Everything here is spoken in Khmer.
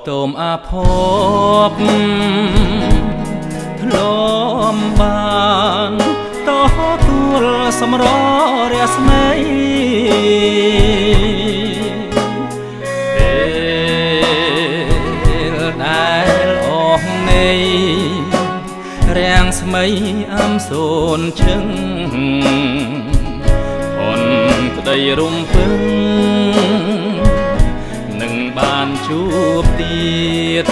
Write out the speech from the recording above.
តោមអាភពធ្លំបានតោះទួលសម្ររស្មីពេលដែលអស់នៃរាំងស្មីអំសូនឈឹងអូនក្តីរំពឹងនឹងបានជួបទៀត